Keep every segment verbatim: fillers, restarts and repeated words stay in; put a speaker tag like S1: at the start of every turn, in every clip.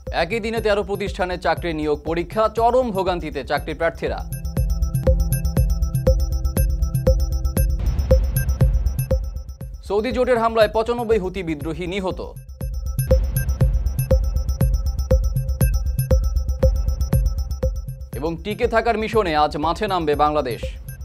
S1: একই দিনে তেরো প্রতিষ্ঠানে চাকরি নিয়োগ পরীক্ষা, চরম ভোগান্তিতে চাকরি প্রার্থীরা। সৌদি জোটের হামলায় পঁচানব্বই হুতি বিদ্রোহী নিহত। এবং টিকে থাকার মিশনে আজ মাঠে নামবে বাংলাদেশ।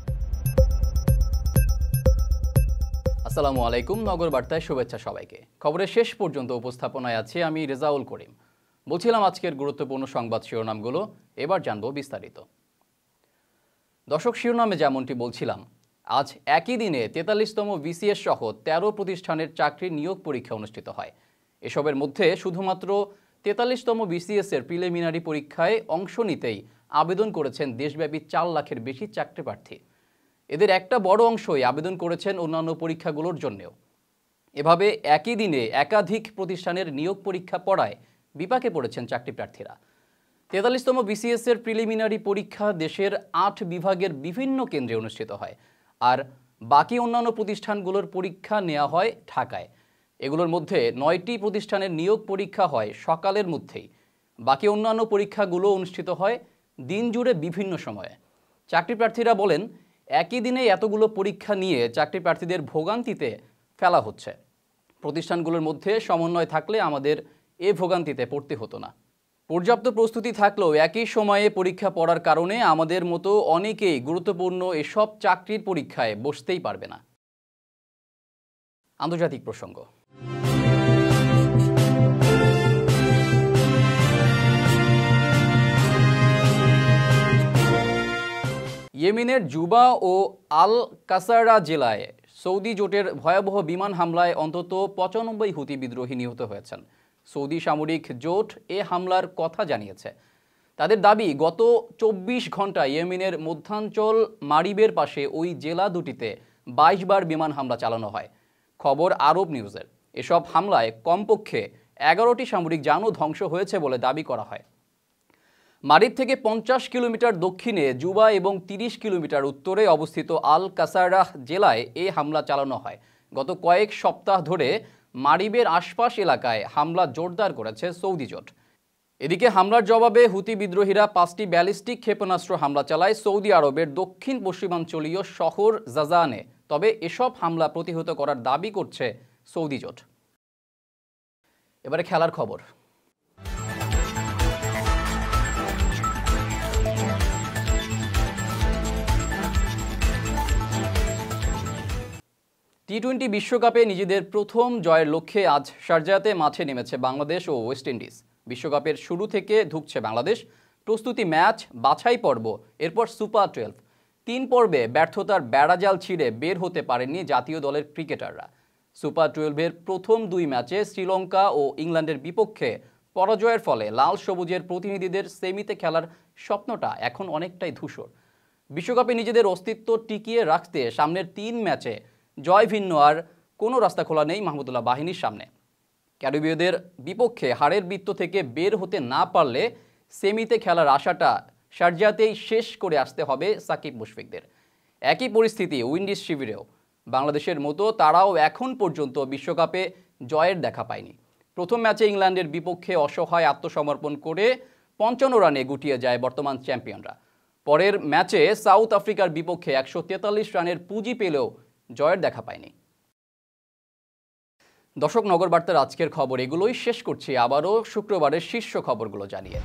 S1: আসসালামু আলাইকুম, নগর বার্তায় শুভেচ্ছা সবাইকে। খবরের শেষ পর্যন্ত উপস্থাপনায় আছি আমি রেজাউল করিম। বলছিলাম আজকের গুরুত্বপূর্ণ সংবাদ শিরোনামগুলো, এবার জানবো বিস্তারিত। দর্শক, শিরোনামে যেমনটি বলছিলাম, আজ একই দিনে তেতাল্লিশতম বিসিএস সহ তেরো প্রতিষ্ঠানের চাকরি নিয়োগ পরীক্ষা অনুষ্ঠিত হয়। এসবের মধ্যে শুধুমাত্র তেতাল্লিশতম বিসিএস এর প্রিলিমিনারি পরীক্ষায় অংশ নিতেই আবেদন করেছেন দেশব্যাপী চার লাখের বেশি চাকরি প্রার্থী। এদের একটা বড় অংশই আবেদন করেছেন অন্যান্য পরীক্ষাগুলোর জন্যও। এভাবে একই দিনে একাধিক প্রতিষ্ঠানের নিয়োগ পরীক্ষা পড়ায় বিপাকে পড়েছেন চাকরি প্রার্থীরা। তেতাল্লিশতম বিসিএস এর প্রিলিমিনারি পরীক্ষা দেশের আট বিভাগের বিভিন্ন কেন্দ্রে অনুষ্ঠিত হয়, আর বাকি অন্যান্য প্রতিষ্ঠানগুলোর পরীক্ষা নেওয়া হয় ঢাকায়। এগুলোর মধ্যে নয়টি প্রতিষ্ঠানের নিয়োগ পরীক্ষা হয় সকালের মধ্যেই। বাকি অন্যান্য পরীক্ষাগুলো অনুষ্ঠিত হয় দিন জুড়ে বিভিন্ন সময়ে। চাকরি প্রার্থীরা বলেন, একই দিনে এতগুলো পরীক্ষা নিয়ে চাকরি প্রার্থীদের ভোগান্তিতে ফেলা হচ্ছে। প্রতিষ্ঠানগুলোর মধ্যে সমন্বয় থাকলে আমাদের এ ভোগান্তিতে পড়তে হতো না। পর্যাপ্ত প্রস্তুতি থাকলেও একই সময়ে পরীক্ষা পড়ার কারণে আমাদের মতো অনেকেই গুরুত্বপূর্ণ এসব চাকরির পরীক্ষায় বসতেই পারবে না। আন্তর্জাতিক প্রসঙ্গ। ইয়েমেনের জুবা ও আল কাসারা জেলায় সৌদি জোটের ভয়াবহ বিমান হামলায় অন্তত পঁচানব্বই হুতি বিদ্রোহী নিহত হয়েছেন। সৌদি সামরিক জোট এ হামলার কথা জানিয়েছে। তাদের দাবি, গত চব্বিশ ঘন্টায় ইয়েমেনের মধ্যাঞ্চল মারিবের পাশে ওই জেলা দুটিতে বাইশ বার বিমান হামলা চালানো হয়। খবর আরব নিউজের। এসব হামলায় কমপক্ষে এগারোটি সামরিক যানও ধ্বংস হয়েছে বলে দাবি করা হয়। মারিব থেকে পঞ্চাশ কিলোমিটার দক্ষিণে জুবা এবং তিরিশ কিলোমিটার উত্তরে অবস্থিত আল কাসারাহ জেলায় এ হামলা চালানো হয়। গত কয়েক সপ্তাহ ধরে মারিবের আশপাশ এলাকায় হামলা জোরদার করেছে সৌদি জোট। এদিকে হামলার জবাবে হুতি বিদ্রোহীরা পাঁচটি ব্যালিস্টিক ক্ষেপণাস্ত্র হামলা চালায় সৌদি আরবের দক্ষিণ পশ্চিমাঞ্চলীয় শহর জাজানে। তবে এসব হামলা প্রতিহত করার দাবি করছে সৌদি জোট। এবারে খেলার খবর। টি টোয়েন্টি বিশ্বকাপে নিজেদের প্রথম জয়ের লক্ষ্যে আজ শারজাতে মাঠে নেমেছে বাংলাদেশ ও ওয়েস্ট ইন্ডিজ। বিশ্বকাপের শুরু থেকে ধুঁকছে বাংলাদেশ। প্রস্তুতি ম্যাচ, বাছাই পর্ব, এরপর সুপার টুয়েলভ। তিন পর্বে ব্যর্থতার বেড়াজাল ছিঁড়ে বের হতে পারেননি জাতীয় দলের ক্রিকেটাররা। সুপার টুয়েলভের প্রথম দুই ম্যাচে শ্রীলঙ্কা ও ইংল্যান্ডের বিপক্ষে পরাজয়ের ফলে লাল সবুজের প্রতিনিধিদের সেমিতে খেলার স্বপ্নটা এখন অনেকটাই ধূসর। বিশ্বকাপে নিজেদের অস্তিত্ব টিকিয়ে রাখতে সামনের তিন ম্যাচে জয় ভিন্ন আর কোনো রাস্তা খোলা নেই মাহমুদুল্লাহ বাহিনীর সামনে। ক্যারিবীয়দের বিপক্ষে হারের বৃত্ত থেকে বের হতে না পারলে সেমিতে খেলার আশাটা শারজাতেই শেষ করে আসতে হবে সাকিব মুশফিকদের। একই পরিস্থিতি উইন্ডিজ শিবিরেও। বাংলাদেশের মতো তারাও এখন পর্যন্ত বিশ্বকাপে জয়ের দেখা পায়নি। প্রথম ম্যাচে ইংল্যান্ডের বিপক্ষে অসহায় আত্মসমর্পণ করে পঞ্চান্ন রানে গুটিয়ে যায় বর্তমান চ্যাম্পিয়নরা। পরের ম্যাচে সাউথ আফ্রিকার বিপক্ষে একশো তেতাল্লিশ রানের পুঁজি পেলেও জয়ের দেখা পায়নি। দর্শক, নগর বার্তার আজকের খবর এগুলোই শেষ করছি, আবারও শুক্রবারের শীর্ষ খবরগুলো জানিয়ে।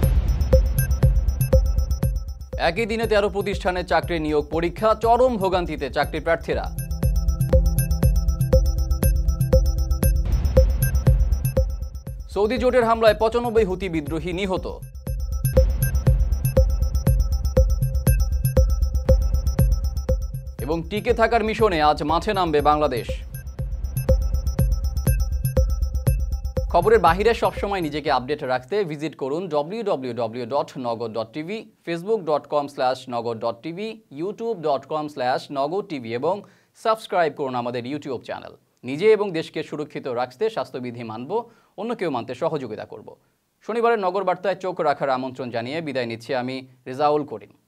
S1: একই দিনে তেরো প্রতিষ্ঠানে চাকরি নিয়োগ পরীক্ষা, চরম ভোগান্তিতে চাকরি প্রার্থীরা। সৌদি জোটের হামলায় পঁচানব্বই হুতি বিদ্রোহী নিহত। এবং টিকে থাকার মিশনে আজ মাঠে নামবে বাংলাদেশ। খবরের বাহিরে সবসময় নিজেকে আপডেট রাখতে ভিজিট করুন W W W dot Nagar dot TV, Facebook dot com slash Nagar dot TV, YouTube dot com slash Nagar TV এবং সাবস্ক্রাইব করুন আমাদের ইউটিউব চ্যানেল। নিজে এবং দেশকে সুরক্ষিত রাখতে স্বাস্থ্যবিধি মানব, অন্য কেউ মানতে সহযোগিতা করব। শনিবারের নগর বার্তায় চোখ রাখার আমন্ত্রণ জানিয়ে বিদায় নিচ্ছি আমি রেজাউল করিম।